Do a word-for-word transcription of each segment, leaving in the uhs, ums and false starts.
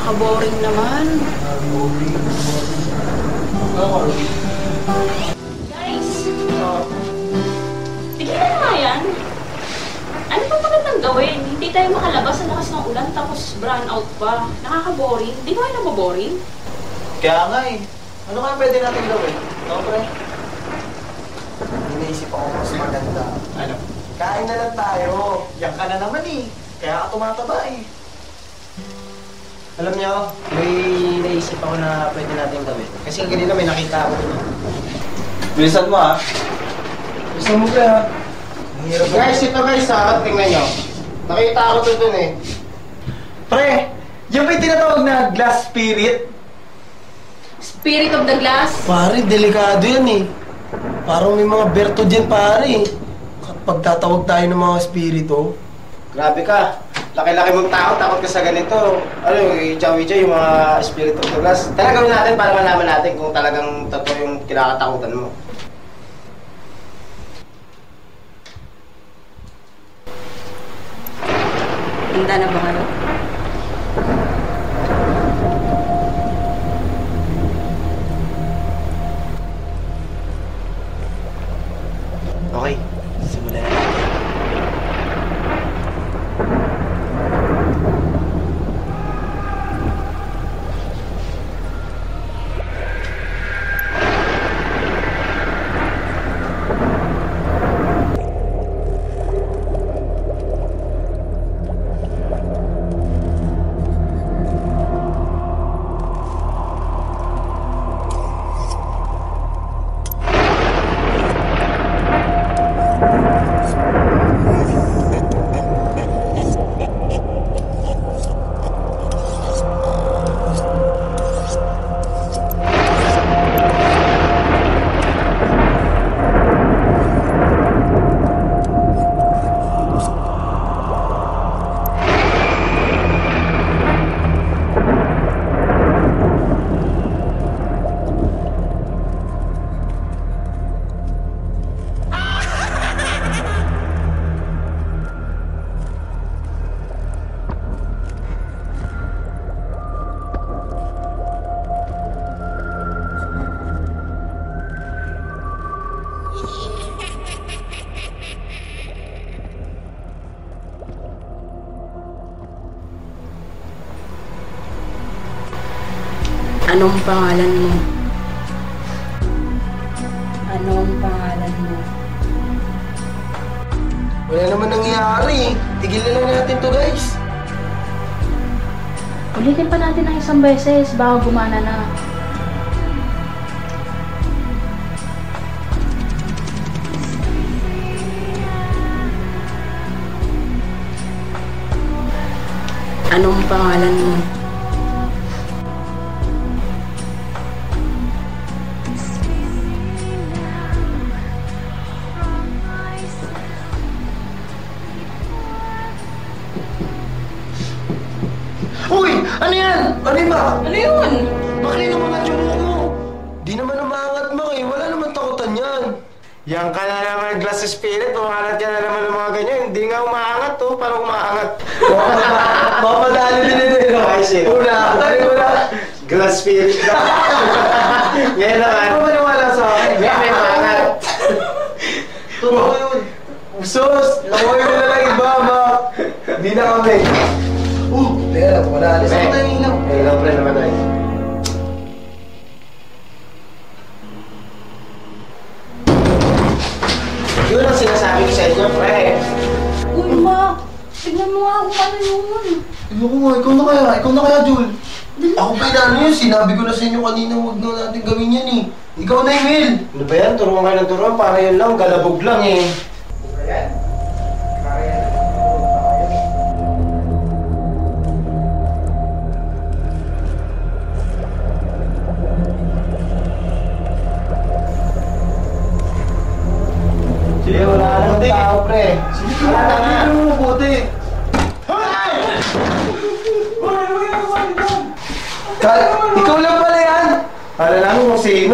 Nakaka-boring naman. Guys! Tigilan nga yan. Ano pa magandang gawin? Hindi tayo makalabas sa lakas ng ulan tapos brown out pa. Nakaka-boring. Di ba kayo nababoring? Kaya nga eh. Ano kaya pwede natin gawin? No, pre? Iniisip ako mas maganda. Ano? Kain na lang tayo. Yan ka na naman eh. Kaya ka tumataba eh. Alam niyo, may naisip ako na pwede natin gawin. Kasi kanina may nakita ako dun. Bilisan mo ah. Bilisan mo pre ha. Guys, ito guys ha. Tingnan nyo. Nakita ako dun dun eh. Pre, yan ba yung tinatawag na glass spirit? Spirit of the glass? Pare, delikado yan eh. Parang may mga berto dyan pare. Kapag tatawag tayo ng mga spirito. Grabe ka. Laki-laki mong tao, takot ka sa ganito. Ano yung Ouija-Ouija, yung mga spirit of the glass. Tara gawin natin para malaman natin kung talagang totoo yung kinakatakutan mo. Handa na ba kayo? Okay, simulan na natin. Anong pangalan mo? Anong pangalan mo? Wala naman nangyayari. Tigil na lang natin to guys. Ulitin pa natin ng isang beses, baka gumana na. Anong pangalan mo? Uy! Ano yan? Ano yun ba? Ano yun? Bakit naman ang tiyong mo? Di naman umangat mo eh. Wala naman takutan yan. Yan ka na naman glass spirit. Umangat ka na naman ng mga ganyan. Hindi nga umaangat to. Parang umaangat. Mapadali din din eh. Ay, sino? Una, ano una? Glass spirit ka. Ngayon naman. Ano ba maniwala sa akin? Ngayon may umaangat. Totoo yun. Sus! Lamoy mo na lang iba, ma. Di na kami. Uh! Teka lang, wala. Alis ako tayo ilaw. Eh, ilaw pre naman tayo. Yun ang sinasabi ko sa inyo, pre. Uy, ma! Tignan mo nga kung ano yun. Ayoko nga, ikaw na kaya. Ikaw na kaya, Jul. Ako pa inaano yun. Sinabi ko na sa inyo kanina huwag na natin gawin yan eh. Ikaw na, Emil. Ano ba yan? Turuan kayo ng turuan. Para yun lang. Galabog lang eh. Ayan. Sige, wala nang tao, pre. Sige, wala na nga. Sige, wala mabuti. Hoy! Hoy, ano yung naman dyan? Ikaw lang pala yan. Kala namin kung sino.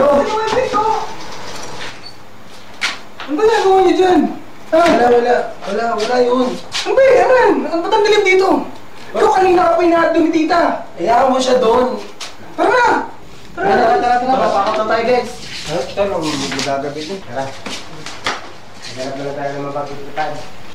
Ano ba nagawa niyo dyan? Ah, wala, wala. Wala, wala yun. Ano ba eh? Ano yan? Ano ba't ang dilim dito? Ikaw kanina ka pa inaadto ni tita. Hayaan mo siya doon. Tara na! Tara, tara, tara, tara. Mapakot na tayo, guys. Ito, magagabit eh. Tara. Maghanap na tayo ng mapagkikitaan.